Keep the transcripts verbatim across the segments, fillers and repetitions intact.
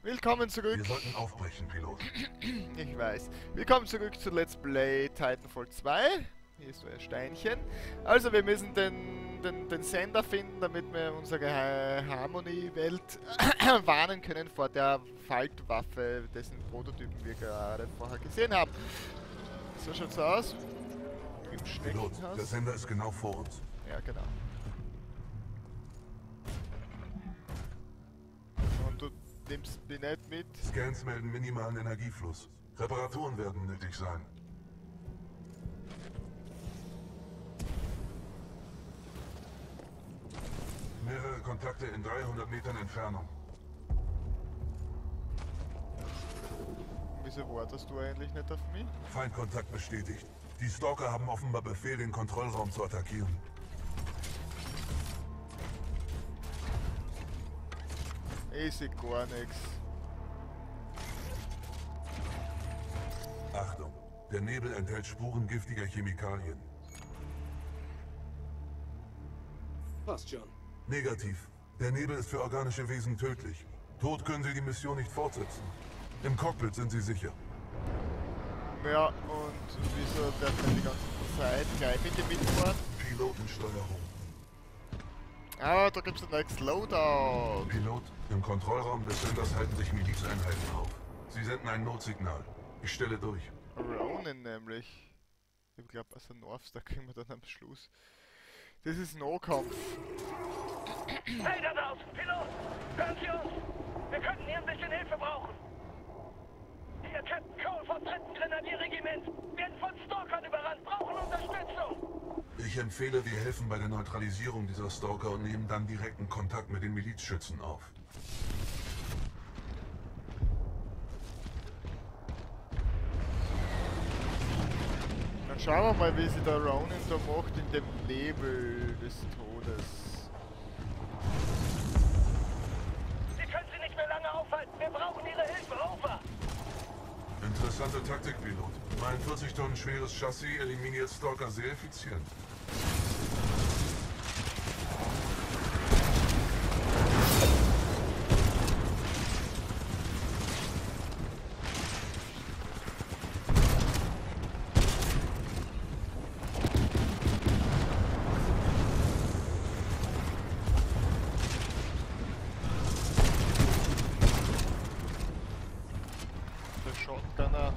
Willkommen zurück. Wir sollten aufbrechen, Pilot. Ich weiß. Willkommen zurück zu Let's Play Titanfall zwei. Hier ist euer Steinchen. Also wir müssen den, den, den Sender finden, damit wir unsere Harmony-Welt warnen können vor der Faltwaffe, dessen Prototypen wir gerade vorher gesehen haben. So schaut's aus. Im Pilot, Schneckenhaus. der Sender ist genau vor uns. Ja, genau. Und du nimmst mich nicht mit. Scans melden minimalen Energiefluss. Reparaturen werden nötig sein. Mehrere Kontakte in dreihundert Metern Entfernung. Wieso wartest du eigentlich nicht auf mich? Feindkontakt bestätigt. Die Stalker haben offenbar Befehl, den Kontrollraum zu attackieren. Ich seh gar nichts. Achtung, der Nebel enthält Spuren giftiger Chemikalien. Passt schon. Negativ. Der Nebel ist für organische Wesen tödlich. Tot können sie die Mission nicht fortsetzen. Im Cockpit sind sie sicher. Ja, und wieso darf man die ganze Zeit gleich mit dir mitfahren? Pilotensteuerung. Ah, da gibt's ein neues Loadout. Pilot, im Kontrollraum des Senders halten sich Milizeinheiten auf. Sie senden ein Notsignal. Ich stelle durch. Ronin nämlich. Ich glaube, also Northstar kriegen wir dann am Schluss. Das ist Nahkampf. Hey, da draußen, Pilot! Hören Sie uns! Wir könnten hier ein bisschen Hilfe brauchen! Hier Captain Cole vom dritten Grenadierregiment! Werden von Stalkern überrannt, brauchen Unterstützung! Ich empfehle, wir helfen bei der Neutralisierung dieser Stalker und nehmen dann direkten Kontakt mit den Milizschützen auf. Dann schauen wir mal, wie sich der Ronin da macht in dem Nebel des Todes. Sie können sie nicht mehr lange aufhalten! Wir brauchen Ihre Hilfe! Over! Interessante Taktik, Pilot. Mein vierzig Tonnen schweres Chassis eliminiert Stalker sehr effizient. Der Shotgunner.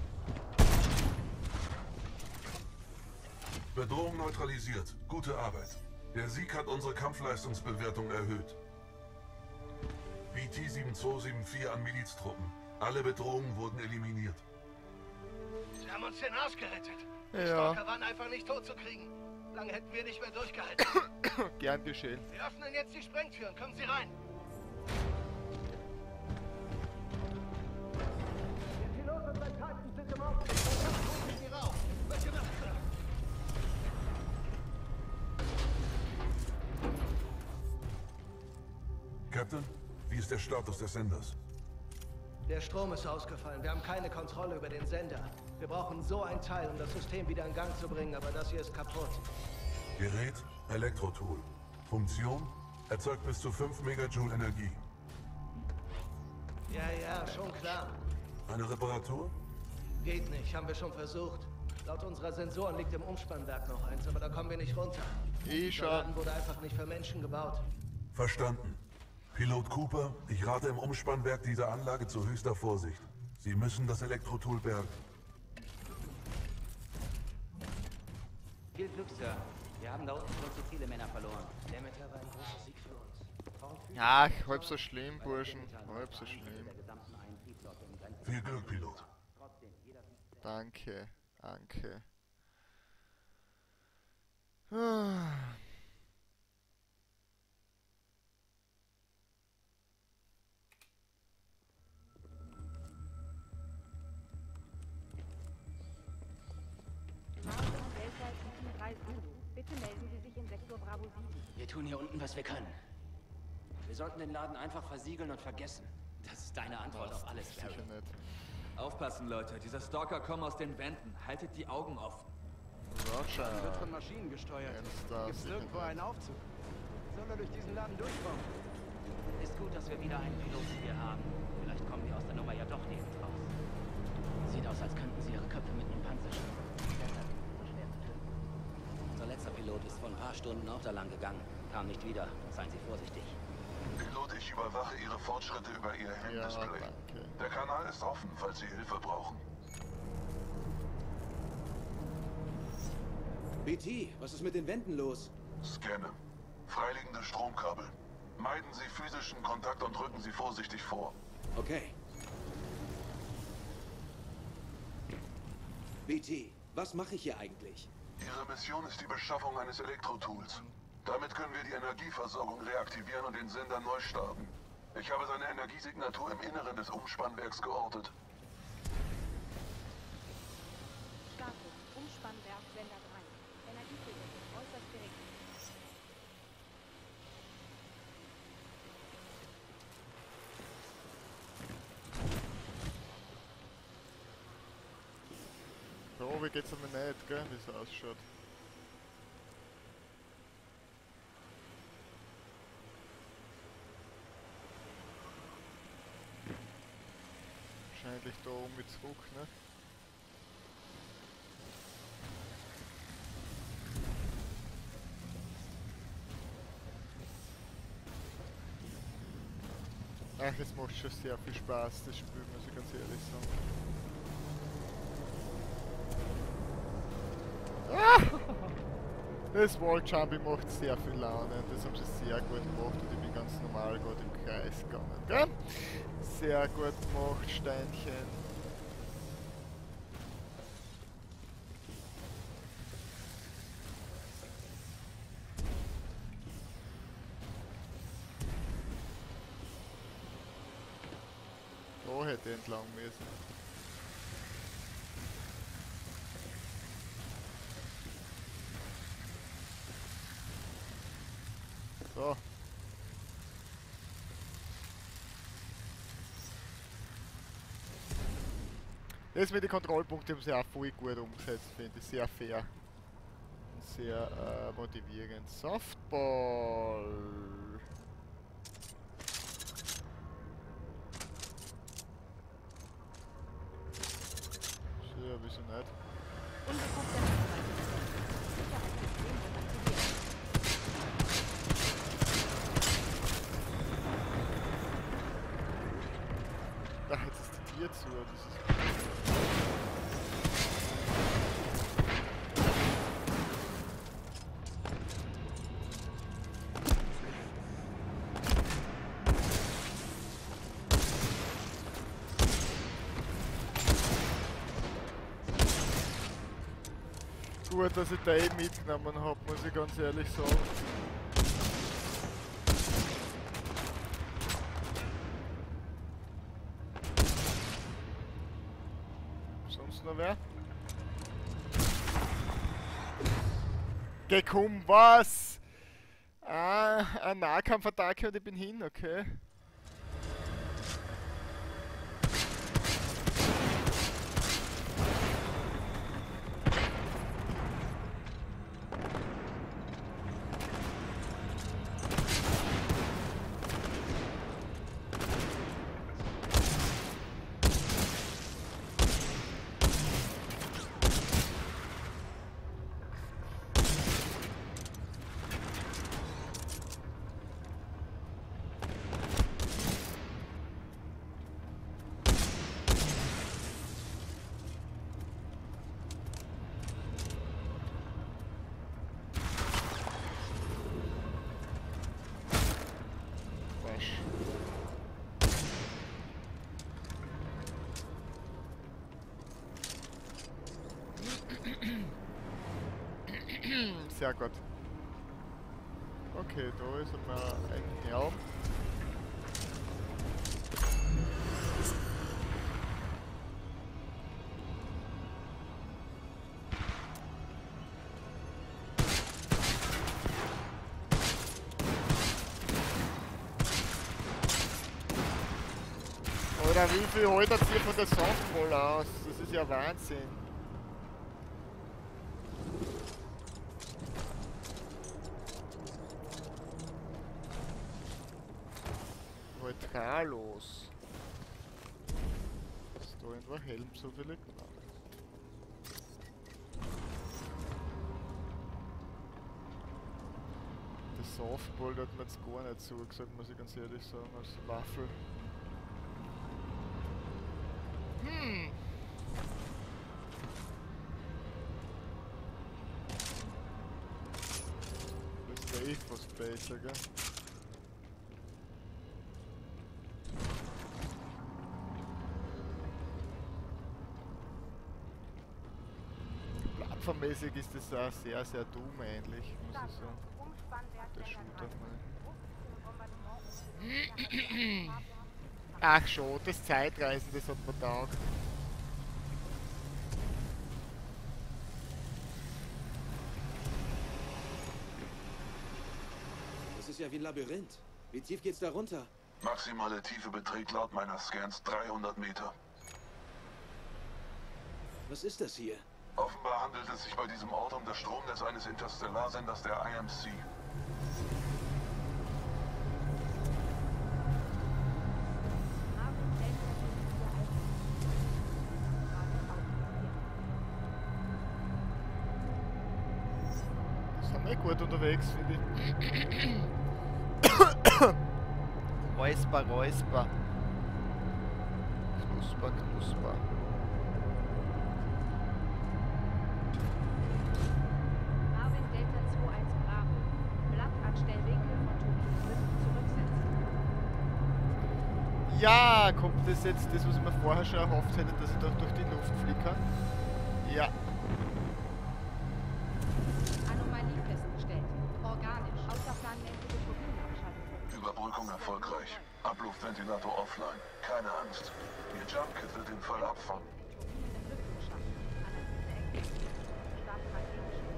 Bedrohung neutralisiert. Gute Arbeit. Der Sieg hat unsere Kampfleistungsbewertung erhöht. B T sieben zwei sieben vier an Miliztruppen. Alle Bedrohungen wurden eliminiert. Sie haben uns den Arsch gerettet! Die Ja. Stalker waren einfach nicht tot zu kriegen! Lange hätten wir nicht mehr durchgehalten! Gern geschehen. Wir öffnen jetzt die Sprengtüren, kommen Sie rein! Der Pilot und sein Titan sind im Aufstieg. Rufen Sie rauf! Wird gemacht, Sir. Captain, wie ist der Status des Senders? Der Strom ist ausgefallen. Wir haben keine Kontrolle über den Sender. Wir brauchen so ein Teil, um das System wieder in Gang zu bringen, aber das hier ist kaputt. Gerät, Elektrotool. Funktion, erzeugt bis zu fünf Megajoule Energie. Ja, ja, schon klar. Eine Reparatur? Geht nicht, haben wir schon versucht. Laut unserer Sensoren liegt im Umspannwerk noch eins, aber da kommen wir nicht runter. Ich Der schon. Laden wurde einfach nicht für Menschen gebaut. Verstanden. Pilot Cooper, ich rate im Umspannwerk dieser Anlage zu höchster Vorsicht. Sie müssen das Elektrotool bergen. Viel Glück, Sir. Wir haben da unten schon zu viele Männer verloren. Der Meter war ein großer Sieg für uns. Warum fühlen Ja, wir uns halb so so, schlimm, weil Burschen. der Metall Halb so der schlimm. gesamten einen Triebsorte im Grenzen- Viel Glück, Pilot. Trotzdem, jeder sieht- Danke, danke. Ah. Marder und Delta sieben drei Zulu. Bitte melden Sie sich in Sektor Bravo sieben. Wir tun hier unten, was wir können. Wir sollten den Laden einfach versiegeln und vergessen. Das ist deine Antwort auf alles, Barry. Sicher nicht. Aufpassen, Leute. Dieser Stalker kommt aus den Wänden. Haltet die Augen offen. Roger. Wird von Maschinen gesteuert. Ernsthaft. Gibt's irgendwo einen Aufzug? Soll er durch diesen Laden durchkommen? Ist gut, dass wir wieder einen Piloten hier haben. Vielleicht kommen wir aus der Nummer ja doch lebend raus. Sieht aus, als könnten sie ihre Köpfe mit einem Panzerschiff. Deshalb ist es so schwer zu töten. Unser letzter Pilot ist vor ein paar Stunden auch da lang gegangen. Kam nicht wieder. Seien Sie vorsichtig. Pilot, ich überwache Ihre Fortschritte über Ihr Ja, Handdisplay. danke. Der Kanal ist offen, falls Sie Hilfe brauchen. B T, was ist mit den Wänden los? Scanne. Freiliegende Stromkabel. Meiden Sie physischen Kontakt und rücken Sie vorsichtig vor. Okay. B T, was mache ich hier eigentlich? Ihre Mission ist die Beschaffung eines Elektrotools. Damit können wir die Energieversorgung reaktivieren und den Sender neu starten. Ich habe seine Energiesignatur im Inneren des Umspannwerks geortet. Status. Umspannwerk Sender drei. Energieversorgung äußerst gering. So, wie geht's aber nicht, gell, wie es ausschaut. Wahrscheinlich da oben mit zurück, ne? Ach, es macht schon sehr viel Spaß, das Spiel, muss ich ganz ehrlich sagen. Ah! Das Walljumping macht sehr viel Laune und das haben sie sehr gut gemacht und ich bin ganz normal gerade im Kreis gegangen, gell? Sehr gut gemacht, Steinchen. Da hätte ich entlang müssen. So. Das mit den Kontrollpunkten haben sie auch voll gut umgesetzt, finde ich. Sehr fair. Und sehr äh, motivierend. Softball. Ja, wieso nicht? Unbekannter Sicherheitssystem wird aktiviert. Da jetzt ist die Tür zu. Das ist gut, dass ich da eh mitgenommen habe, muss ich ganz ehrlich sagen. Sonst noch wer? Geh, komm, was? Ah, ein Nahkampfattacke und ich bin hin, okay. Sehr gut. Okay, da ist einmal ein Helm. Oder wie viel holt das hier von der Softball aus? Das ist ja Wahnsinn. Konzentrarlos. Ist da irgendwo Helm zufällig? Nein. Der Softball hat mir jetzt gar nicht zugesagt, muss ich ganz ehrlich sagen, als Waffel. Hm. Das wäre eh fast besser, gell? Plattformmäßig ist das auch sehr, sehr dumm eigentlich, muss ich sagen. Der Shooter. Ach schon, das Zeitreisen, das hat mir taugt. Das ist ja wie ein Labyrinth. Wie tief geht's da runter? Maximale Tiefe beträgt laut meiner Scans dreihundert Meter. Was ist das hier? Offenbar handelt es sich bei diesem Ort um das Stromnetz eines Interstellarsenders der I M C. Sind eh gut unterwegs, finde ich. Räusper, Räusper. Knusper, Knusper. Marvin Delta zwei eins Bravo. Blattanstellwinkel von Turbinen zurücksetzen. Ja, kommt das jetzt, das was ich mir vorher schon erhofft hätte, dass ich doch durch die Luft fliegen kann? Ja. Anomalie festgestellt. Organisch. Außerplanmäßige Turbinenabschaltung. Überbrückung erfolgreich. Abluftventilator offline. Keine Angst. Ihr Jump-Kit wird den Fall abfangen. Turbinen im Lüftungschacht. Analyse Ergebnis. Start strategische.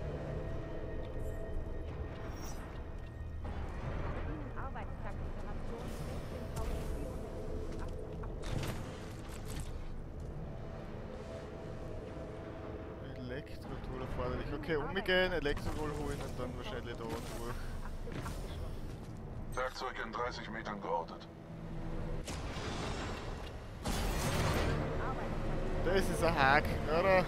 Turbinenarbeitstakt-Iteration sechzehntausendvierhundertachtzig. Elektrotool erforderlich. Okay, umgehen, Elektrotool holen und dann wahrscheinlich da durch. Werkzeug in dreißig Metern geortet. Das ist ein Haken, oder?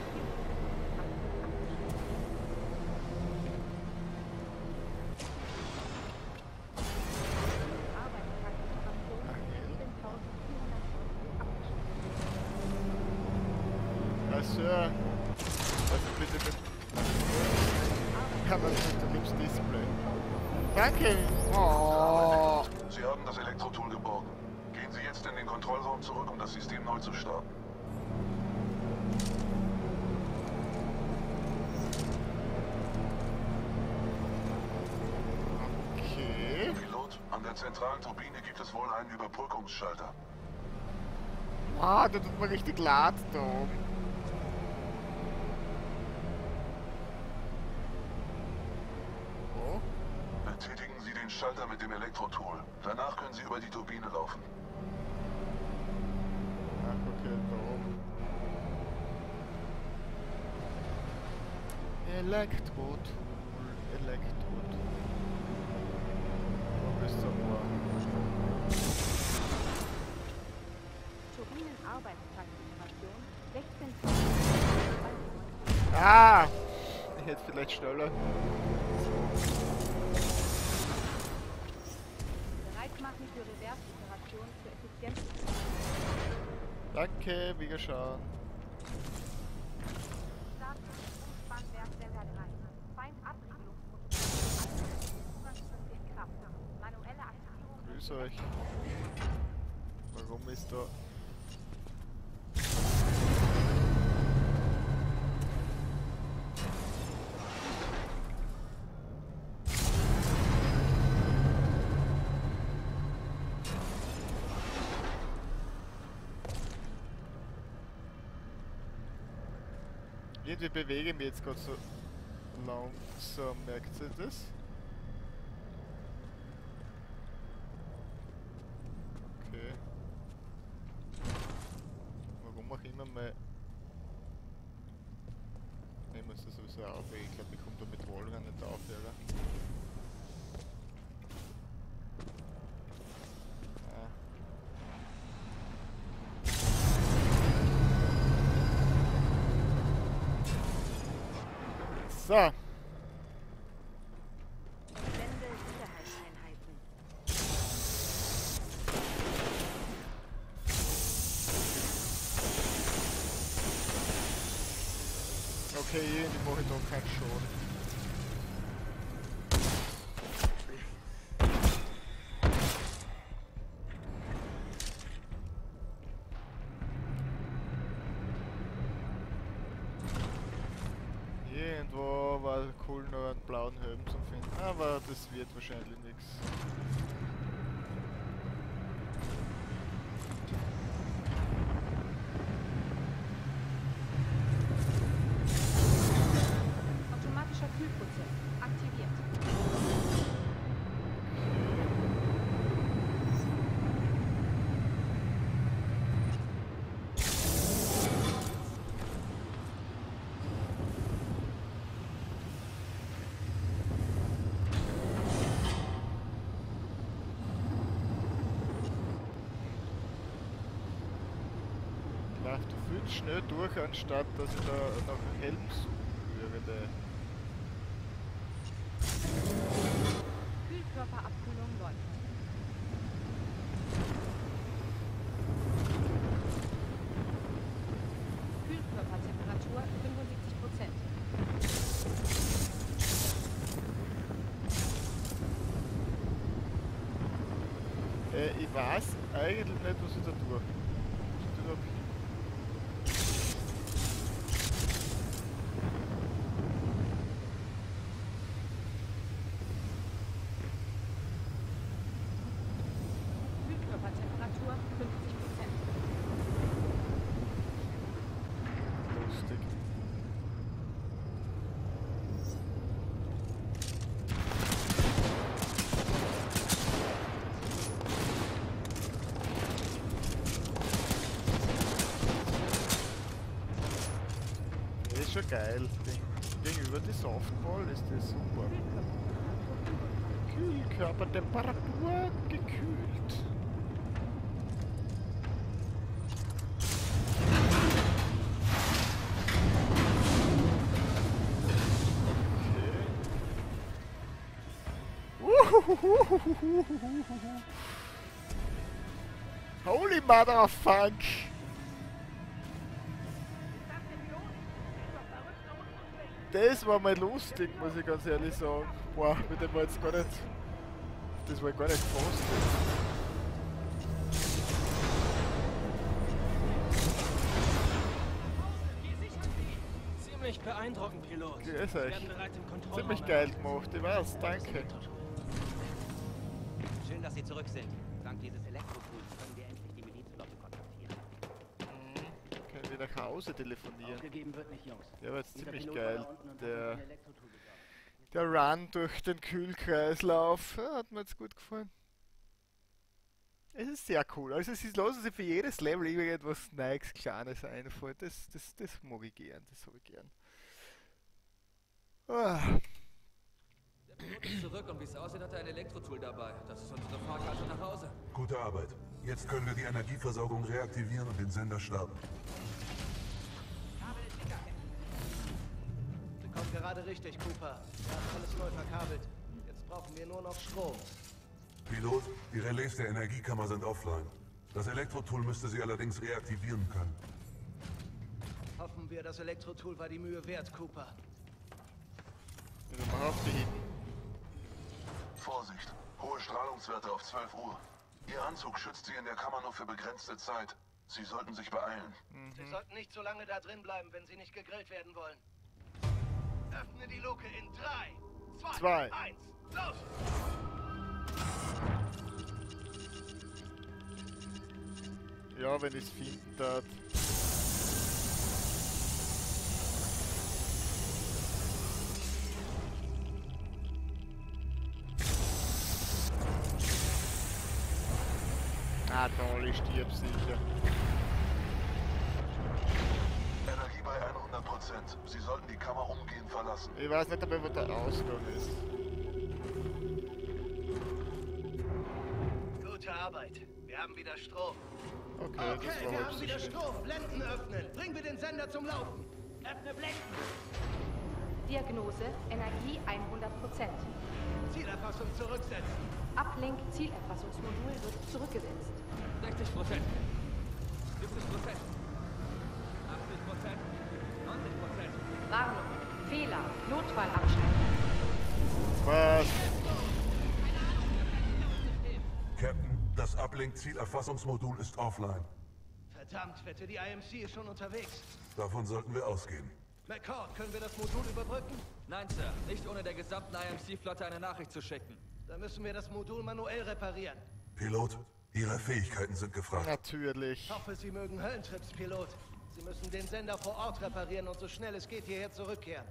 Also, also bitte mit. Kann man nicht mit dem Display. Danke! Oh. Sie haben das Elektrotool geborgen. Gehen Sie jetzt in den Kontrollraum zurück, um das System neu zu starten. Okay. Pilot, an der zentralen Turbine gibt es wohl einen Überbrückungsschalter. Ah, da tut man richtig laut da oben. Oh. Betätigen Sie den Schalter mit dem Elektrotool. Danach können Sie über die Turbine laufen. Ach, okay, da oben. Elektrotool, Elektrotool. Wo bist du? Turbinenarbeitstakt-Iteration sechzehntausend. Ah! Ich hätte vielleicht schneller. Bereit machen für Reverse-Iteration für Effizienz. Danke, wir schauen. Starten. Umspannwerk Sender drei. Feind Abriegelungsprotokoll. Zugangsfünfzig Kraft. Manuelle Aktivierung. Grüß euch. Warum ist da... Irgendwie bewege ich mich jetzt gerade so langsam, merkt ihr das? Okay. Warum auch immer mal... Ich muss das sowieso aufwägen, ich glaube ich komme da mit Wallrun nicht auf, oder? Ah. So. Sende Sicherheitseinheiten. Okay, die mache ich da keinen Schaden. Irgendwo war cool, noch einen blauen Helm zu finden, aber das wird wahrscheinlich nichts. Automatischer Kühlprozess aktiviert. Läuft viel zu schnell durch, anstatt dass ich da nach einem Helm suchen würde. Kühlkörperabkühlung läuft. Kühlkörpertemperatur fünfundsiebzig Prozent. Äh, ich weiß eigentlich nicht, was ich da tue. Was ich da tue. Kühlkörpertemperatur fünfzig Prozent. Lustig. Das ist schon geil. Gegenüber die Softball ist das super. Kühlkörpertemperatur gekühlt. Okay. Holy mother of funk! Das war mal lustig, muss ich ganz ehrlich sagen. Boah, mit dem war jetzt gar nicht. Das war gar nicht gefasst. Ziemlich beeindruckend, Pilot. Ja, ist euch. Werden bereit im Kontrollraum. Ziemlich geil gemacht, ich weiß, danke. Schön, dass Sie zurück sind. Dank dieses Elektrotools können wir endlich die Milizflotte kontaktieren. Mhm. Können wir nach Hause telefonieren. Aufgegeben wird nicht, Jungs. Der war jetzt Dieser ziemlich Pilot war geil. da unten und hat Der, uns ein Elektrotool besorgt. der Run durch den Kühlkreislauf ja, hat mir jetzt gut gefallen. Es ist sehr cool. Also sie lassen sich für jedes Level irgendetwas Neues, Kleines einfallen. Das, das, das mag ich gern, das habe ich gern. Ah. Der Pilot ist zurück und wie es aussieht, hat er ein Elektrotool dabei. Das ist unsere Fahrkarte nach Hause. Gute Arbeit. Jetzt können wir die Energieversorgung reaktivieren und den Sender starten. Kommt gerade richtig, Cooper. Da ist alles neu verkabelt. Jetzt brauchen wir nur noch Strom. Pilot, die Relais der Energiekammer sind offline. Das Elektrotool müsste sie allerdings reaktivieren können. Hoffen wir, das Elektrotool war die Mühe wert, Cooper. Also mach auf die hin. Vorsicht! Hohe Strahlungswerte auf zwölf Uhr. Ihr Anzug schützt Sie in der Kammer nur für begrenzte Zeit. Sie sollten sich beeilen. Sie sollten nicht so lange da drin bleiben, wenn Sie nicht gegrillt werden wollen. Öffne die Luke in drei, zwei, Zwei. eins, los! Ja, wenn ich es finden darf. Ah, toll, ich stirb sicher. Energie bei hundert Prozent. Sie sollten die Kammer umgehend verlassen. Ich weiß nicht, aber wo der Ausgang ist. Gute Arbeit. Wir haben wieder Strom. Okay, das Okay, war wir halb haben so wieder schlecht. Strom. Blenden öffnen. Bringen wir den Sender zum Laufen. Öffne Blenden! Diagnose, Energie hundert Prozent. Zielerfassung zurücksetzen. Uplink Zielerfassungsmodul wird zurückgesetzt. sechzig Prozent. siebzig Prozent. achtzig Prozent. neunzig Prozent. Warnung, Fehler, Notfall abschalten. Was? Captain, das Uplink-Zielerfassungsmodul ist offline. Verdammt, wette, die I M C ist schon unterwegs. Davon sollten wir ausgehen. McCord, können wir das Modul überbrücken? Nein, Sir. Nicht ohne der gesamten I M C-Flotte eine Nachricht zu schicken. Dann müssen wir das Modul manuell reparieren. Pilot, Ihre Fähigkeiten sind gefragt. Natürlich. Ich hoffe, Sie mögen Höllentrips, Pilot. Sie müssen den Sender vor Ort reparieren und so schnell es geht hierher zurückkehren.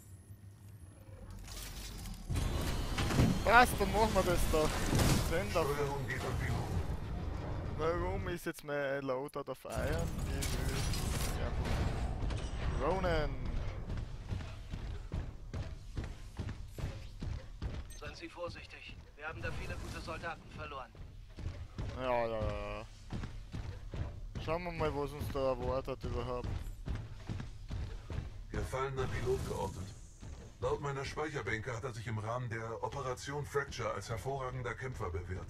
Was, dann machen wir das doch. Sender. Steuerung geht an Piloten. Warum ist jetzt mein Loadout auf Eiern? Ja. Ronan. Seien Sie vorsichtig. Wir haben da viele gute Soldaten verloren. Ja, ja, ja. Schauen wir mal, was uns da erwartet überhaupt. Gefallener Pilot geortet. Laut meiner Speicherbänke hat er sich im Rahmen der Operation Fracture als hervorragender Kämpfer bewährt.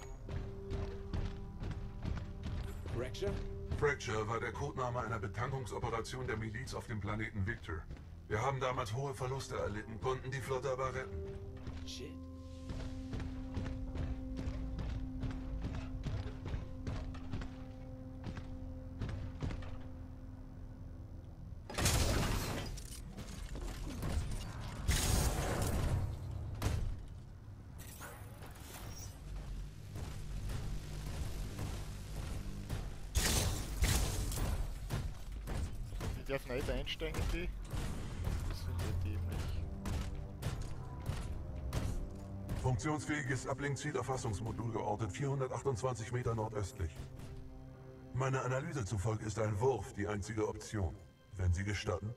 Fracture? Fracture war der Codename einer Betankungsoperation der Miliz auf dem Planeten Victor. Wir haben damals hohe Verluste erlitten, konnten die Flotte aber retten. Shit. Ich darf nicht einsteigen, die. Das sind ja dämlich. Funktionsfähiges Uplink-Zielerfassungsmodul geortet, vierhundertachtundzwanzig Meter nordöstlich. Meiner Analyse zufolge ist ein Wurf die einzige Option. Wenn Sie gestatten.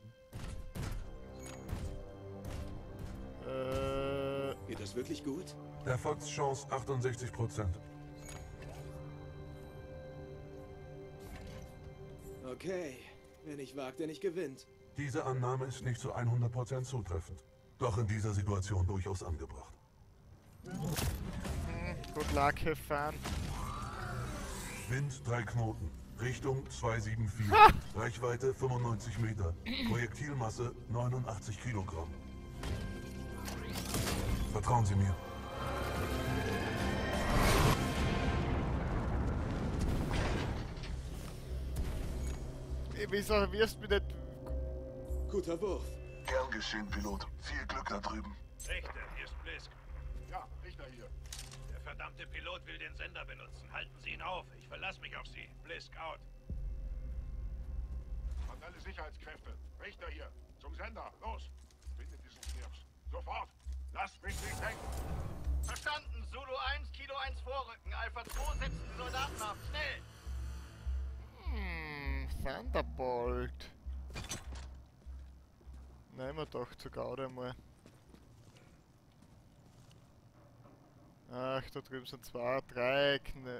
Äh. Geht das wirklich gut? Erfolgschance achtundsechzig Prozent. Okay. Wer nicht wagt, der nicht gewinnt. Diese Annahme ist nicht zu hundert Prozent zutreffend. Doch in dieser Situation durchaus angebracht. Hm, good luck, have fun. Wind drei Knoten. Richtung zweihundertvier. Reichweite fünfundneunzig Meter. Projektilmasse neunundachtzig Kilogramm. Vertrauen Sie mir. Wieso wirst du mich nicht... Guter Wurf. Gern geschehen, Pilot. Viel Glück da drüben. Richter, hier ist Blisk. Ja, Richter hier. Der verdammte Pilot will den Sender benutzen. Halten Sie ihn auf. Ich verlasse mich auf Sie. Blisk out. An alle Sicherheitskräfte. Richter hier. Zum Sender. Los. Findet diesen Knirps. Sofort. Lasst mich nicht hängen. Verstanden. Zulu eins, Kilo eins vorrücken. Alpha zwei, setzen die Soldaten ab. Schnell. Hm, Thunderbolt. Nehmen wir doch zu Gaude mal. Ach, da drüben sind zwei, drei Kne...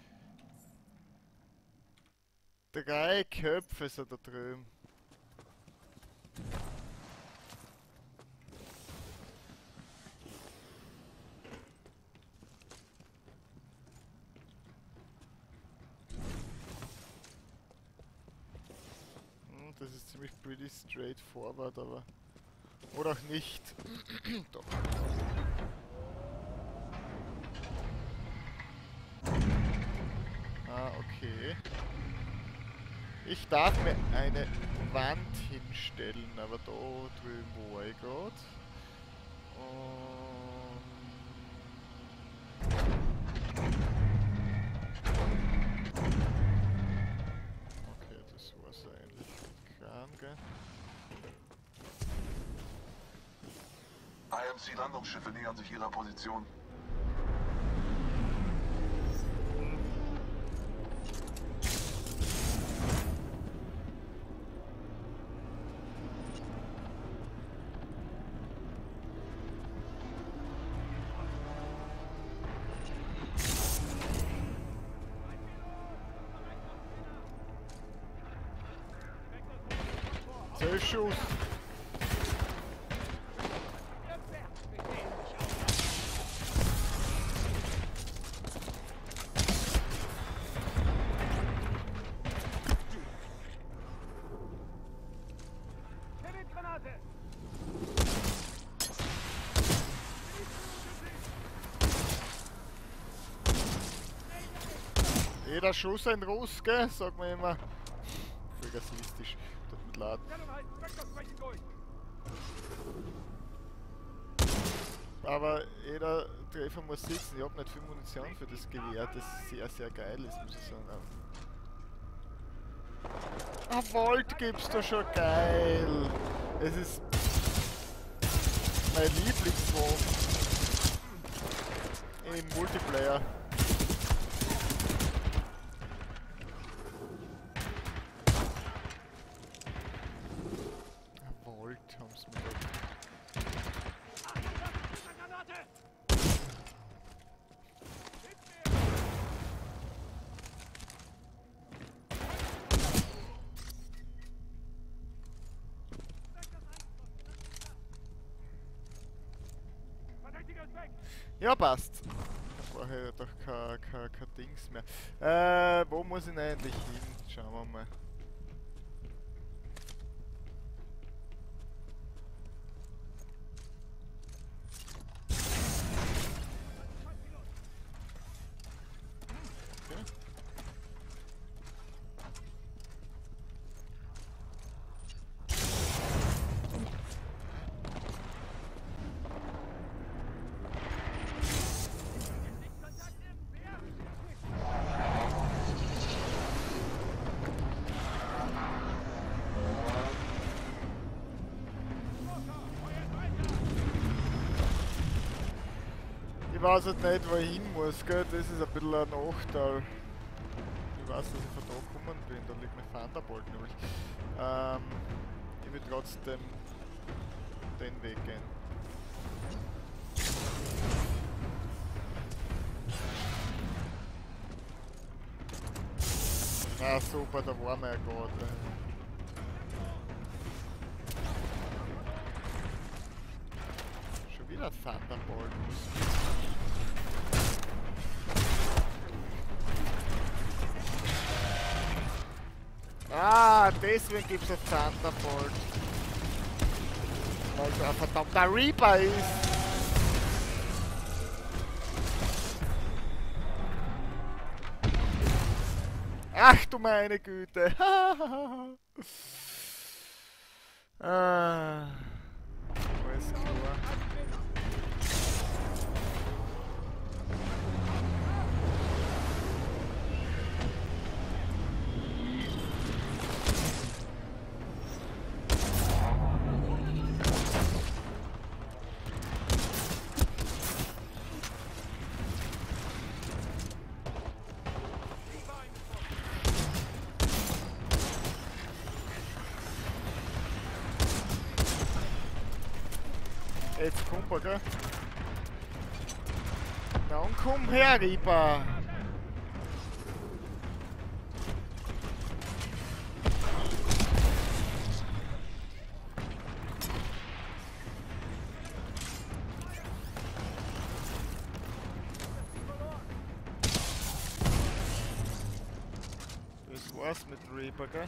Drei Köpfe sind da drüben. Das ist ziemlich pretty straightforward, aber... Oder auch nicht. Doch. Ah, okay. Ich darf mir eine Wand hinstellen, aber da drüben war ich grad. Okay, das war's eigentlich. Kran, gell? I M C-Landungsschiffe nähern sich ihrer Position. Schuss. Jeder Schuss ein Russ, gell? Sagt man immer. Voll rassistisch. Tut mir leid. Aber jeder Treffer muss sitzen. Ich hab nicht viel Munition für das Gewehr, das sehr, sehr geil ist, muss ich sagen. Ah, Volt gibt's da schon, geil! Es ist mein Lieblingswaffe im Multiplayer. Volt haben's mir da. Ja, passt. Da brauche ich doch kein, kein, kein Dings mehr. Äh, wo muss ich denn eigentlich hin? Schauen wir mal. Okay. Ich weiß halt nicht, wo ich hin muss, gell? Das ist ein bisschen ein Nachteil. Ich weiß, dass ich von da gekommen bin, da liegt mein Thunderbolt nämlich. Ähm, ich will trotzdem den Weg gehen. Ah super, da waren wir ja gerade. Schon wieder Thunderbolt. Ah, deswegen gibt's ein Thunderbolt. Weil da ein verdammter Reaper ist. Ach du meine Güte. Ah, alles klar. Jetzt kommt er, gell? Dann komm her, Reaper! Das war's mit dem Reaper, gell?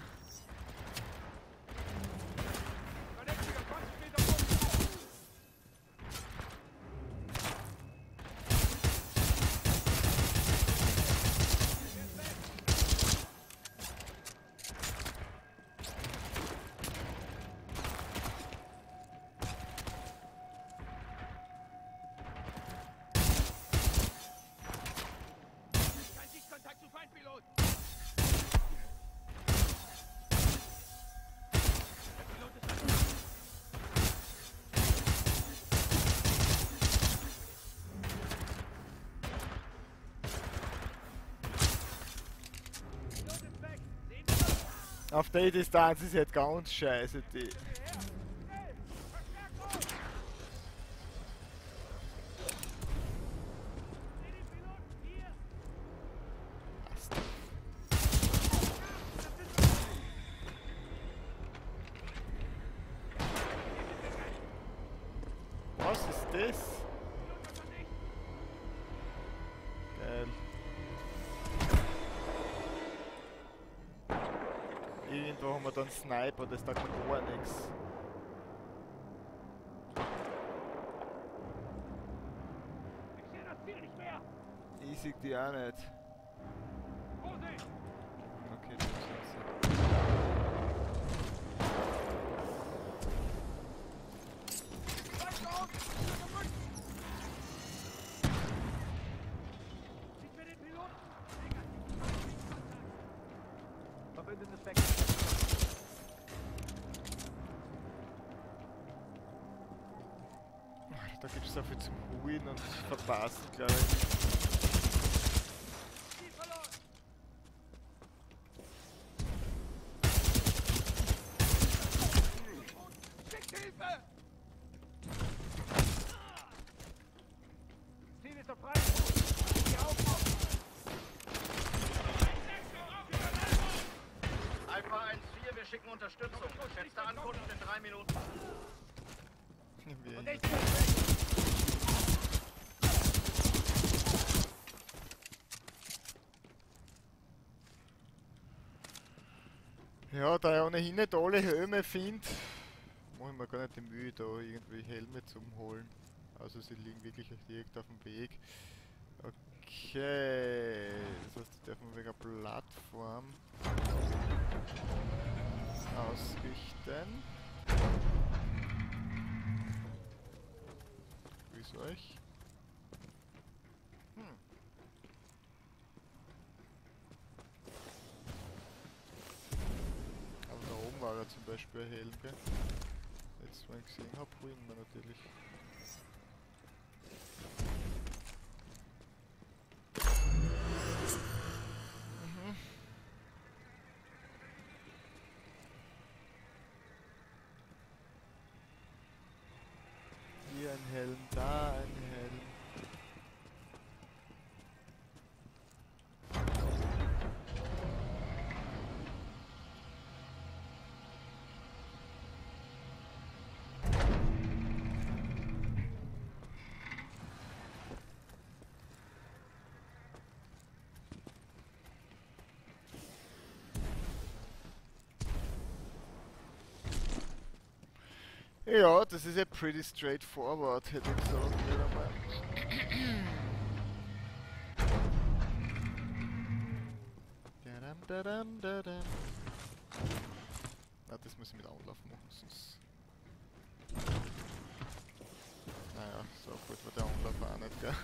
Auf der Distanz ist jetzt ganz scheiße, die. Was ist das? Geil. Irgendwo haben wir dann Sniper, das taugt mir gar nichts. Ich sehe die auch nicht. Verbündetes weg. Da gibt es so viel zum Holen und Verpassen, glaube ich. Ziel ist auf frei. Die Aufbau. Alpha eins vier, wir schicken Unterstützung. Schätzte Ankunft in drei Minuten. Und ich ja, da ich ohnehin nicht alle Helme finde, mache ich mir gar nicht die Mühe, da irgendwie Helme zum holen. Also sie liegen wirklich direkt auf dem Weg. Okay, das heißt, die dürfen wegen einer Plattform ausrichten. Grüß euch. Hm. Aber da oben war ja zum Beispiel ein Helm, gell? Jetzt, wenn ich gesehen habe, holen wir natürlich. Mhm. Hier ein Helm, da ein Helm. Ja, das ist ja pretty straightforward, hätte ich gesagt. Wieder mal. Dadam, dadam, dadam. Na, das muss ich mit Anlauf machen, sonst... Naja, so gut war der Anlauf auch nicht, gell?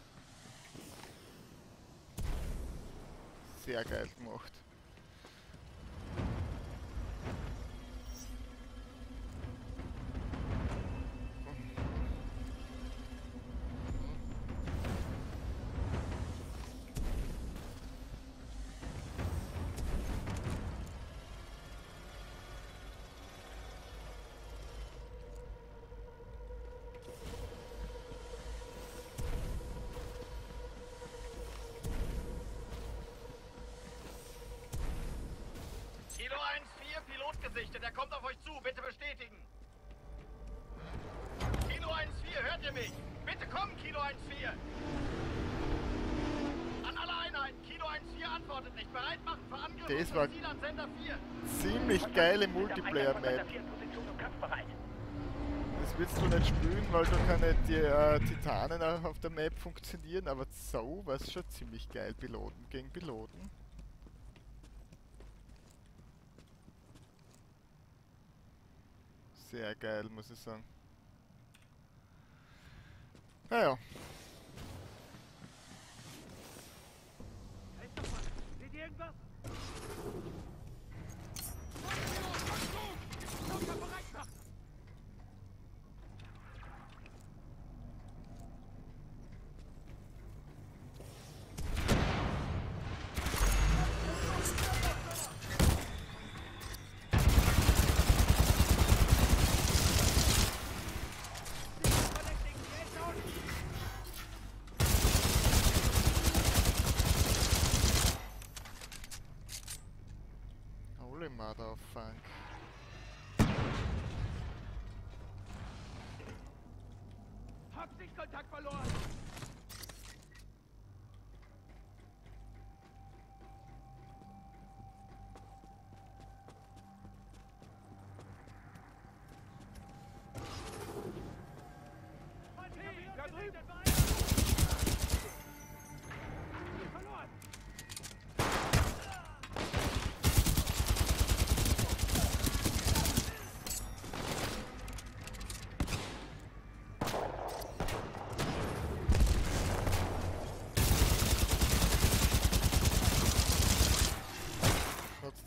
Sehr geil gemacht. Kilo eins vier, Pilot gesichtet. Er kommt auf euch zu. Bitte bestätigen. Kilo eins vier, hört ihr mich? Bitte kommen, Kilo eins vier. An alle Einheiten. Kilo eins vier antwortet nicht. Bereit machen für Angriff Das und war Ziel an Sender vier. ziemlich geile Multiplayer-Map. Das willst du nicht spielen, weil da keine die, äh, Titanen auf der Map funktionieren, aber so war es schon ziemlich geil. Piloten gegen Piloten. Sehr geil, muss ich sagen. Naja. Seht ihr irgendwas? Holy mother of funk. Hab Sichtkontakt verloren! Da drüben! Verloren!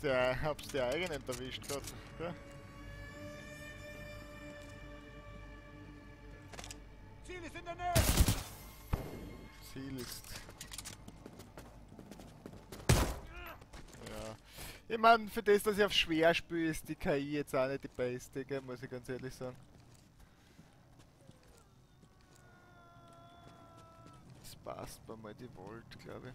der, hab's die eigenen erwischt gerade, gell? Ziel ist in der Nähe! Ziel ist... Ja. Ich meine, für das, dass ich auf schwer spiele, ist die K I jetzt auch nicht die beste, gell? Muss ich ganz ehrlich sagen. Das passt bei mal die Volt, glaube ich.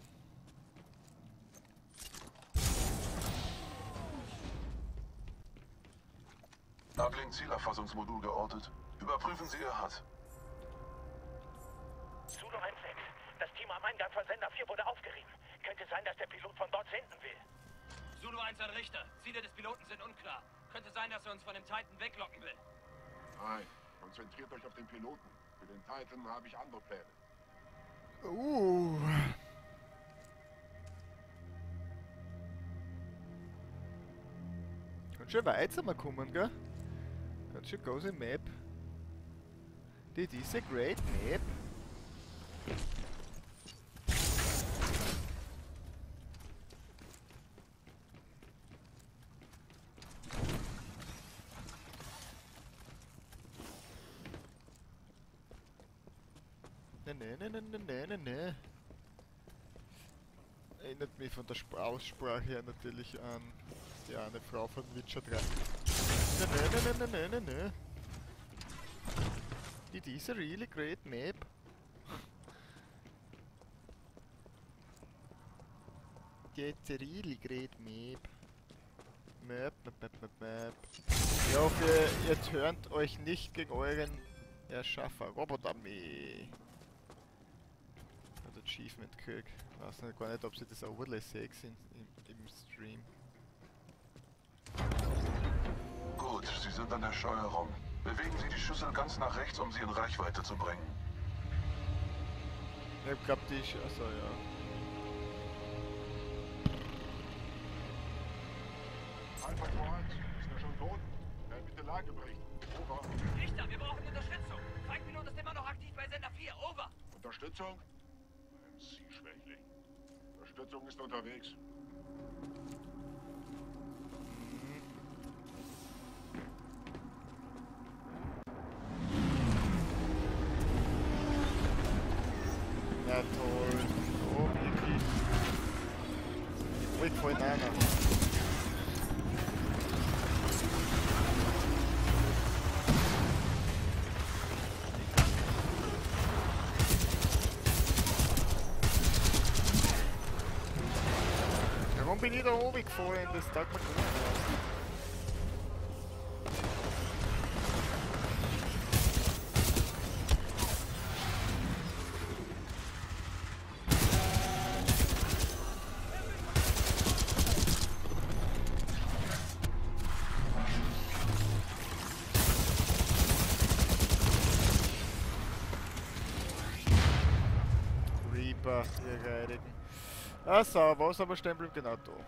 Uplink-Zielerfassungsmodul geortet. Überprüfen Sie Ihr H U D. Zulu eins sechs. Das Team am Eingang von Sender vier wurde aufgerieben. Könnte sein, dass der Pilot von dort senden will. Zulu eins an Richter. Ziele des Piloten sind unklar. Könnte sein, dass er uns von dem Titan weglocken will. Nein, konzentriert euch auf den Piloten. Für den Titan habe ich andere Pläne. Uh. Ganz schön weit sind wir gekommen, gell? Ganz schön große Map. Die diese Great Map. Ne, ne, ne, ne, ne, ne, ne. Erinnert mich von der Sp Aussprache her natürlich an die eine Frau von Witcher drei. Ne, ne, ne, ne, ne, ne, ne. It is a really great map. It's a really great map. Map, map, map, map, map. Ich hoffe, ihr turnt euch nicht gegen euren Erschaffer Roboterarmee. Hat Achievement gekriegt. Ich weiß nicht, gar nicht, ob sie das Overlay sehen im, im Stream. Gut, Sie sind an der Steuerung. Bewegen Sie die Schüssel ganz nach rechts, um sie in Reichweite zu bringen. Ich glaub, die ist... Achso, ja. Alpha zwei eins, ist er schon tot? Ja, bitte Lagebericht. Over. Richter, wir brauchen Unterstützung. Feindpilot ist immer noch aktiv bei Sender vier. Over. Unterstützung? M C-Schwächling. Unterstützung ist unterwegs. Ja, toll. Oh, wirklich. Ruhig voneinander. Warum bin ich da oben gefallen? Das taugt mir gar nicht. Reaper, ihr Reidigen. Ah, so, was aber stehen bleibt genau da.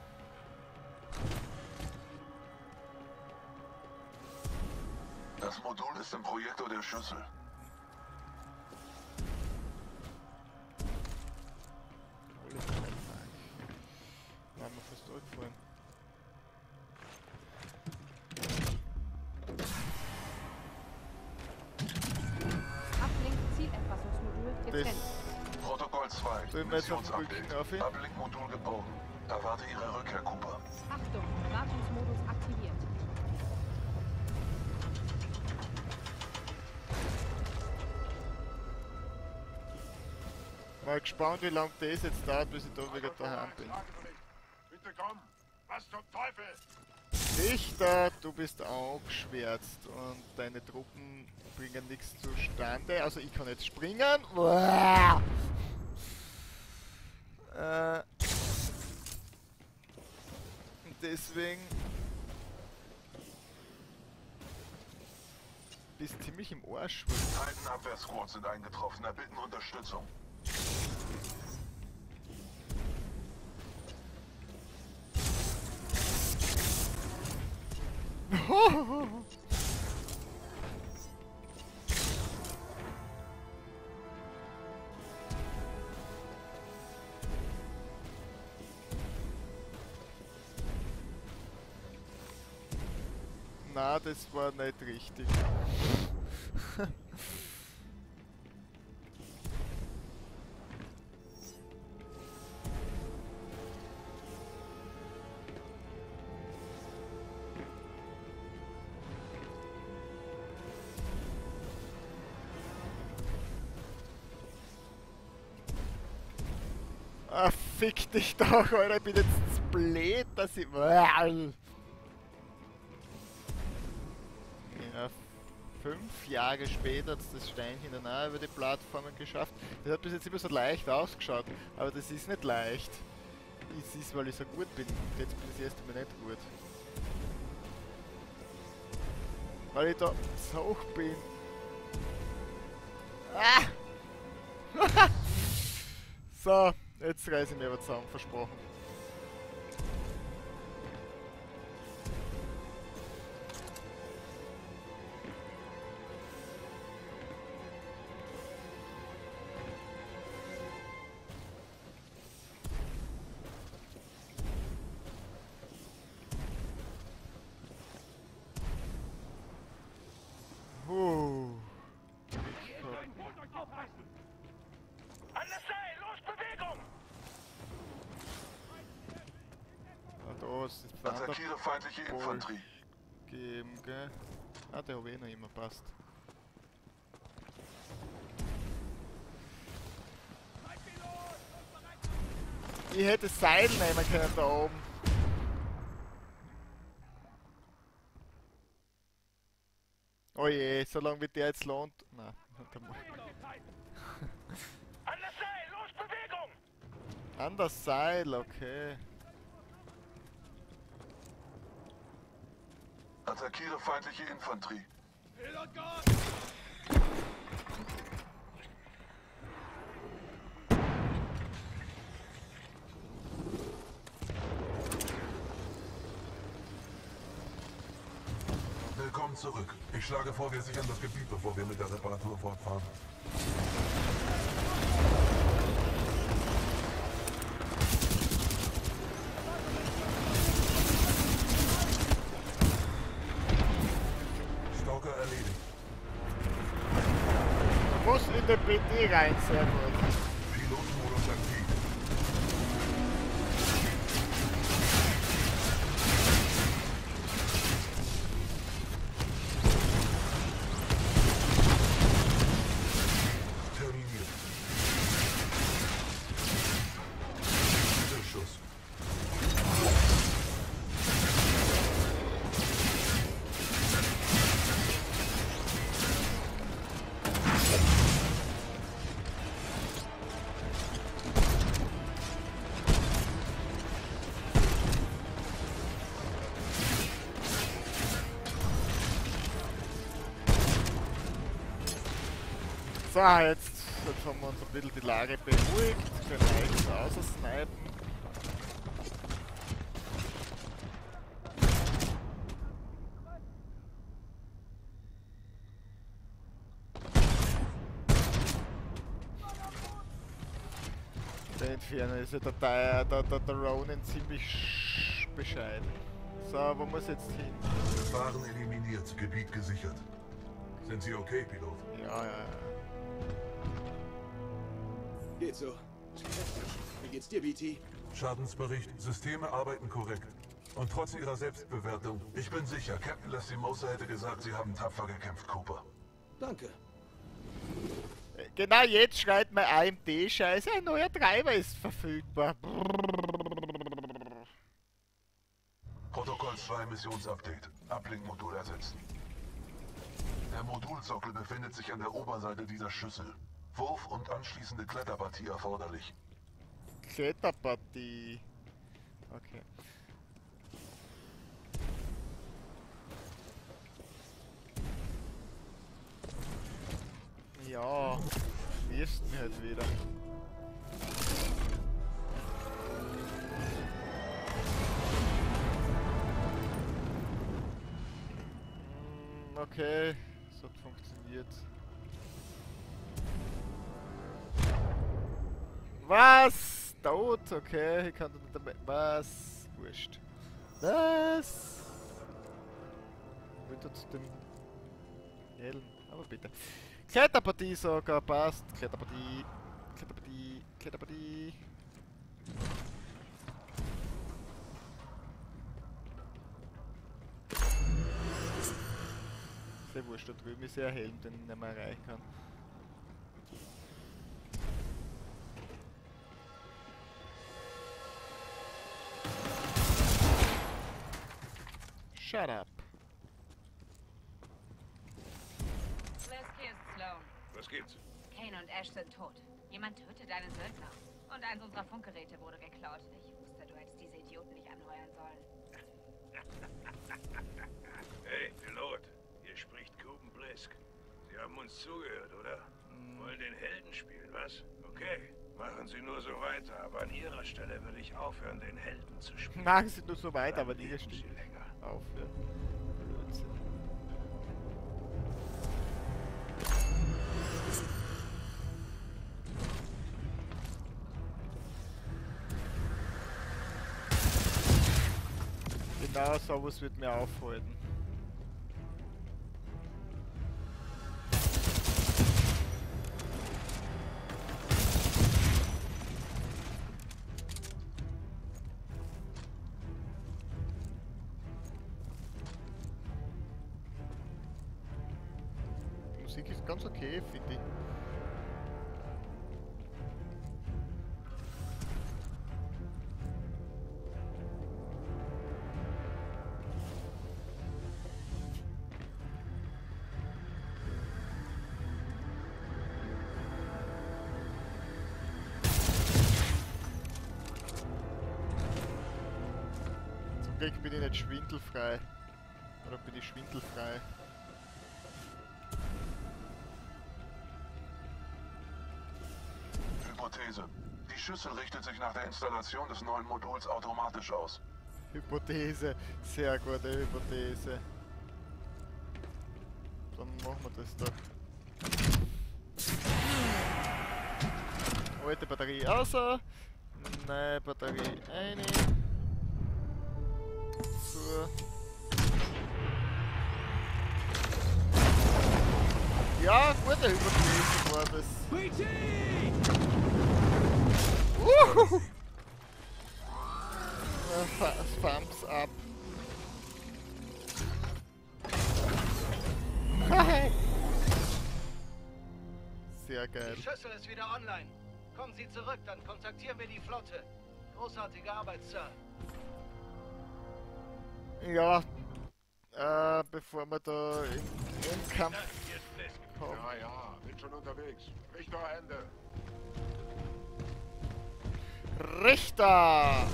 Das Modul ist im Projektor der Schüssel. Alles klar. Waren wir fast durchgefallen. Ablink Zielerfassungsmodul getrennt. Protokoll zwei. Sollen wir jetzt auf den Missionsupdate. Rücken auf ihn? Uplink-Modul geborgen. Erwarte Ihre Rückkehr, Cooper. Achtung, Wartungsmodus aktiviert. Mal gespannt, wie lange das jetzt dauert, bis ich da wieder Alpha daheim zwei bin. eins, Lagebericht. Bitte komm. Was zum Teufel? Richter, du bist angeschwärzt und deine Truppen bringen nichts zustande. Also ich kann jetzt springen. Uah. Äh, und deswegen bist ziemlich im Arsch. Titan-Abwehrsquads sind eingetroffen. Erbitten Unterstützung. Na, das war nicht richtig. Ah, fick dich doch, Alter, ich bin jetzt zu blöd, dass ich... Ja, fünf Jahre später hat das Steinchen dann auch über die Plattformen geschafft. Das hat bis jetzt immer so leicht ausgeschaut, aber das ist nicht leicht. Es ist, weil ich so gut bin. Und jetzt bin ich das erste Mal nicht gut. Weil ich da so hoch bin. Ah! So, jetzt reiße ich mir aber zusammen, versprochen. Uh. An das Seil, los, Bewegung! Ah, da ist das Attackiere feindliche Infanterie. Geben, gell? Ah, der habe ich eh noch immer passt. Ich hätte Seil nehmen können da oben. Oh je, solange wie der jetzt lohnt. Nein, An das Seil, los, Bewegung! an das Seil, okay. Attackiere feindliche Infanterie. Willkommen zurück. Ich schlage vor, wir sichern das Gebiet, bevor wir mit der Reparatur fortfahren. Stalker erledigt. Muss in den P D rein, sehr gut. Pilotenmodus aktiv. Terminiert. Schuss. So, jetzt, jetzt haben wir uns ein bisschen die Lage beruhigt, können eigentlich außer snipen. Der Entferner ist ja der, der, der, der, der Ronin ziemlich bescheiden. So, wo muss jetzt hin? Gefahren eliminiert, Gebiet gesichert. Sind Sie okay, Pilot? Ja, ja, ja. Geht so. Wie geht's dir, B T? Schadensbericht, Systeme arbeiten korrekt. Und trotz Ihrer Selbstbewertung, ich bin sicher, Captain Lastimosa hätte gesagt, Sie haben tapfer gekämpft, Cooper. Danke. Genau jetzt schreit mein A M D-Scheiße, ein neuer Treiber ist verfügbar. Protokoll zwei Missionsupdate. Uplink-Modul ersetzen. Der Modulsockel befindet sich an der Oberseite dieser Schüssel. Wurf und anschließende Kletterpartie erforderlich. Kletterpartie. Okay. Ja, wirst mir halt wieder. Hm, okay, das hat funktioniert. Was? Tot? Okay, ich kann nicht damit. Was? Wurscht. Was? bitte zu dem Helm. Aber bitte. Kletterpartie sogar, passt. Kletterpartie. Kletterpartie. Kletterpartie. Sehr wurscht, da drüben ist ja ein Helm, den ich nicht mehr erreichen kann. Shut up. Lasky ist Sloan. Was gibt's? Kane und Ash sind tot. Jemand tötet einen Söldner. Und eins unserer Funkgeräte wurde geklaut. Ich wusste, du hättest diese Idioten nicht anheuern sollen. Hey, Pilot. Hier spricht Kuben Blisk. Sie haben uns zugehört, oder? Wollen den Helden spielen, was? Okay. Machen Sie nur so weiter, aber an Ihrer Stelle würde ich aufhören, den Helden zu spielen. Machen Sie nur so weit, Dann aber die leben steht Sie länger. aufhören. Blödsinn. Genau sowas wird mir aufhalten. Die Musik ist ganz okay, finde ich. Zum Glück bin ich nicht schwindelfrei. Oder bin ich schwindelfrei? Hypothese. Die Schüssel richtet sich nach der Installation des neuen Moduls automatisch aus. Hypothese, sehr gute Hypothese. Dann machen wir das doch. Alte Batterie außer, neue Batterie eine. So. Ja, gute Hypothese war das. Uhuhu. Thumbs up. Sehr geil. Die Schüssel ist wieder online. Kommen Sie zurück, dann kontaktieren wir die Flotte. Großartige Arbeit, Sir. Ja, äh, bevor wir da im, im Kampf kommen. Ja, ja, bin schon unterwegs. Richter, Ende. Richter!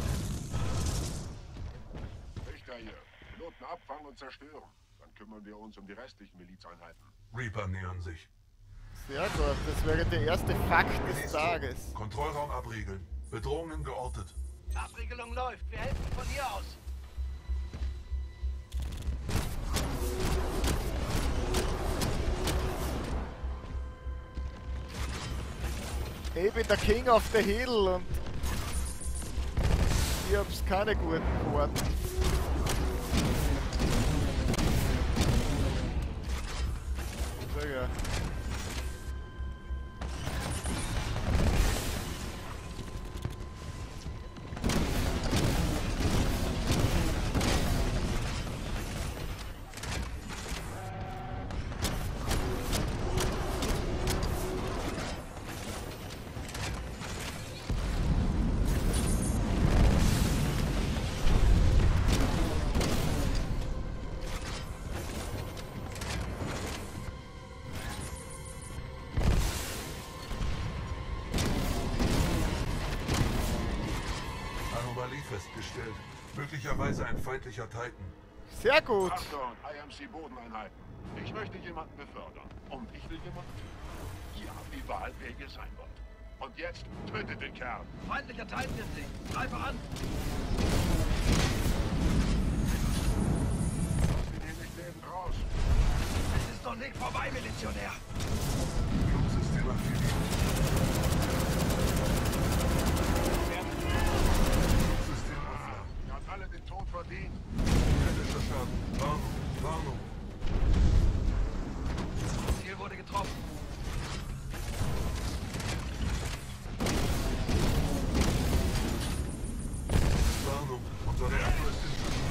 Richter hier. Piloten abfangen und zerstören. Dann kümmern wir uns um die restlichen Milizeinheiten. Reaper nähern sich. Sehr gut, das wäre der erste Fakt des Tages. Kontrollraum abriegeln. Bedrohungen geortet. Abriegelung läuft. Wir helfen von hier aus. Ich bin der King of the Hill und ich hab's keine guten Karten. Sehr geil. Anomalie festgestellt. Möglicherweise ein feindlicher Titan. Sehr gut. Achtung, I M C-Bodeneinheiten. Ich möchte jemanden befördern. Und ich will jemanden töten. Ihr habt die Wahl, wer ihr sein wollt. Und jetzt tötet den Kerl. Feindlicher Titan in Sicht. Greife an. Lass ihn hier nicht lebend raus. Es ist noch nicht vorbei, Milizionär. Flugsystem aktiviert. Flugsystem offline. Ihr habt alle den Tod verdient. Kritischer Schaden. Warnung. Warnung. Unser Reaktor ist instabil.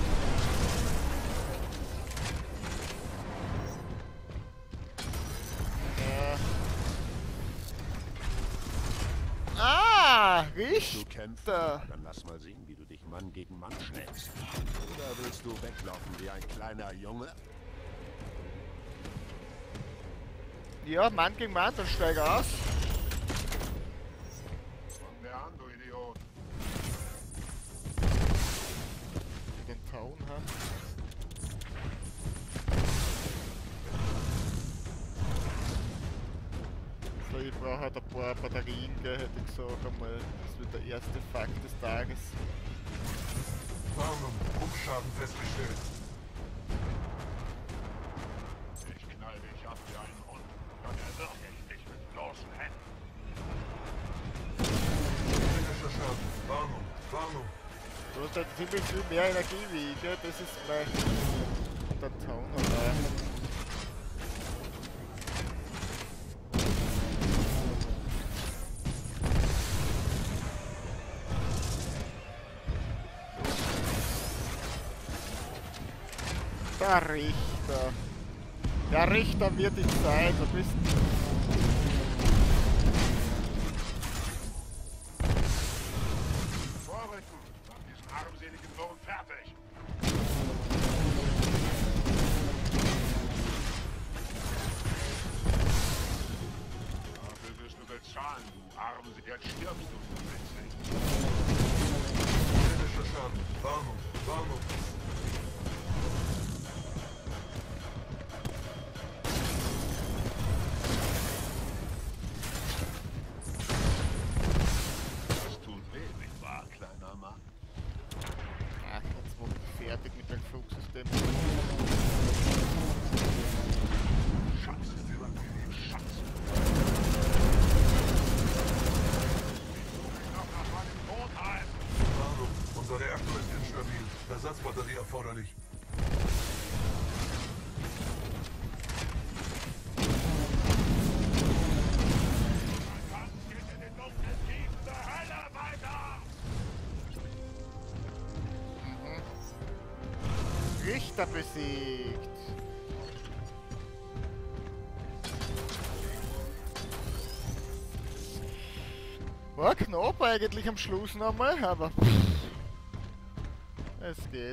Ah, Du Richter. kämpfst? Dann lass mal sehen, wie du dich Mann gegen Mann schlägst. Oder willst du weglaufen wie ein kleiner Junge? Ja, Mann gegen Mann, dann steig aus. Komm der an, du Idiot. Den Town haben. So, ich brauche halt ein paar Batterien, gell, hätte ich gesagt einmal. Das wird der erste Fakt des Tages. Warnung, Bruchschaden festgestellt. Ich knall dich ab wie ein Hund. Dann erwürge ich dich mit bloßen Händen. Kritischer Schaden. Warnung, Warnung. Du hast halt ziemlich viel mehr Energie wie ich, gell? Das ist mein... Und der Town hat auch. Der Richter. Der Richter wird die Zeit. Du bist... Vorrücken. Mach diesen armseligen Wurm fertig. Dafür wirst du bezahlen, du Armselig. Jetzt stirbst du, du Witzig. Kritischer Schaden. Warnung, Warnung. Das tut weh, nicht wahr, kleiner Mann? Ach, jetzt war ich fertig mit dem Flugsystem. Schatzsystem aktiviert, Schatz. Noch nach meinem Tod heißt. Warnung, unser Reaktor ist instabil. Ersatzbatterie erforderlich. Kampf geht in den dunklen Tiefen der Hölle weiter! Richter besiegt. War knapp eigentlich am Schluss nochmal, aber es geht.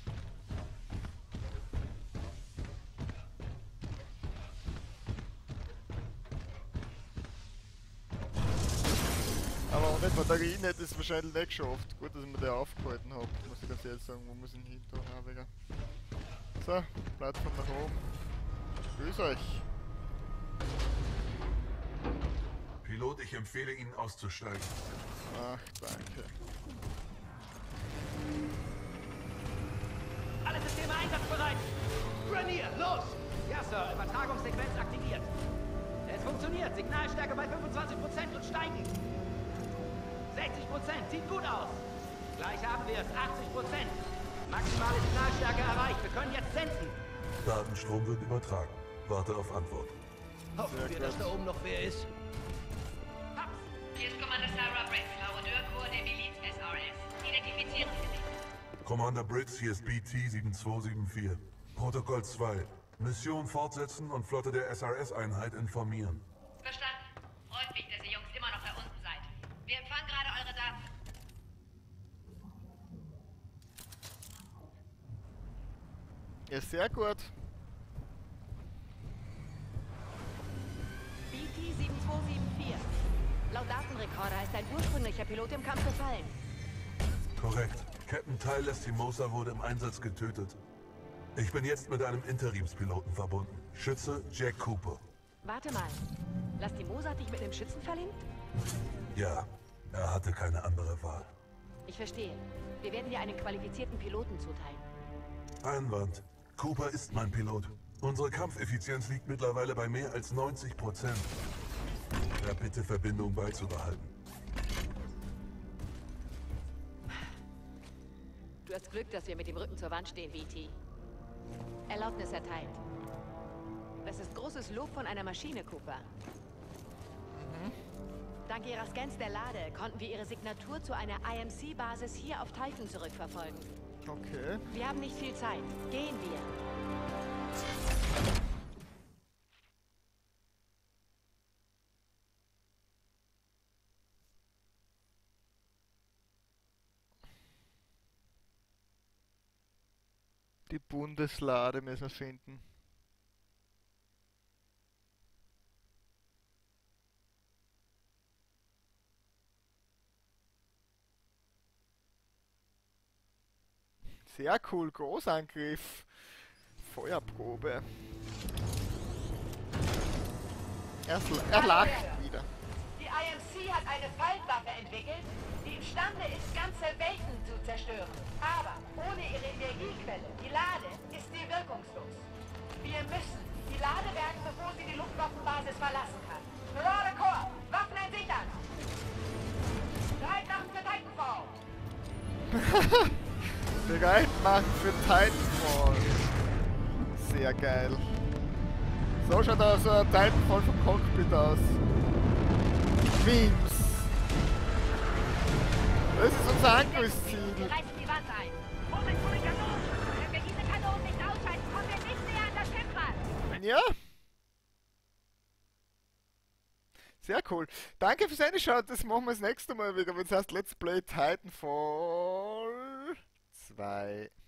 Aber ohne Batterien hätte ich es wahrscheinlich nicht geschafft. Gut, dass ich mir den aufgehalten habe, muss ich ganz ehrlich sagen. Wo muss ich ihn hin tun, Habiger? So, Plattform nach oben. Grüß euch. Pilot, ich empfehle Ihnen auszusteigen. Ach, danke. Alle Systeme einsatzbereit! Grenier, los! Ja, Sir, Übertragungssequenz aktiviert. Es funktioniert. Signalstärke bei fünfundzwanzig Prozent und steigend. sechzig Prozent, sieht gut aus. Gleich haben wir es, achtzig Prozent. Maximale Signalstärke erreicht. Wir können jetzt senden. Datenstrom wird übertragen. Warte auf Antwort. Hoffen wir, dass da oben noch wer ist. Hier ist Commander Sarah Briggs, Marodeur-Korps der Miliz S R S. Identifizieren Sie sich. Commander Briggs, hier ist B T sieben zwei sieben vier. Protokoll zwei. Mission fortsetzen und Flotte der S R S-Einheit informieren. Verstanden. Freut mich, dass ihr Jungs immer noch da unten seid. Wir empfangen gerade eure Daten. Ja, sehr gut. B T sieben zwei sieben vier. Laut Datenrekorder ist ein ursprünglicher Pilot im Kampf gefallen. Korrekt. Captain Tyler Stimosa wurde im Einsatz getötet. Ich bin jetzt mit einem Interimspiloten verbunden. Schütze Jack Cooper. Warte mal. Lastimosa hat dich mit einem Schützen verlinkt? Ja, er hatte keine andere Wahl. Ich verstehe. Wir werden dir einen qualifizierten Piloten zuteilen. Einwand. Cooper ist mein Pilot. Unsere Kampfeffizienz liegt mittlerweile bei mehr als neunzig Prozent. Ja, bitte Verbindung beizubehalten. Du hast Glück, dass wir mit dem Rücken zur Wand stehen, V T. Erlaubnis erteilt. Das ist großes Lob von einer Maschine, Cooper. Dank ihrer Scans der Lade konnten wir ihre Signatur zu einer I M C-Basis hier auf Titan zurückverfolgen. Okay. Wir haben nicht viel Zeit. Gehen wir. Die Bundeslade müssen wir finden. Sehr cool, Großangriff. Feuerprobe. Er, er lacht wieder. Die I M C hat eine Faltwaffe entwickelt, die imstande ist, ganze Welten zu zerstören. Aber ohne ihre Energiequelle, die Lade, ist sie wirkungslos. Wir müssen die Lade bergen, bevor sie die Luftwaffenbasis verlassen kann. Marauder Corps, Waffen entsichern! Bereit machen für Titanfall! Bereit machen für Titanfall. Sehr geil. So schaut auch so ein Titanfall vom Cockpit aus. Memes. Das ist unser Angriffsziel. Wir reißen die Wand ein. Vorsicht vor den Kanonen! Wenn wir diese Kanonen nicht ausschalten, kommen wir nicht näher an das Schiff ran. Ja. Sehr cool. Danke fürs Einschauen. Das machen wir das nächste Mal wieder, wenn es heißt Let's Play Titanfall zwei.